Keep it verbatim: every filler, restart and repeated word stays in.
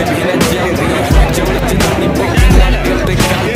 baby natia. Jauh le cinta ni pop, nak kau tekan.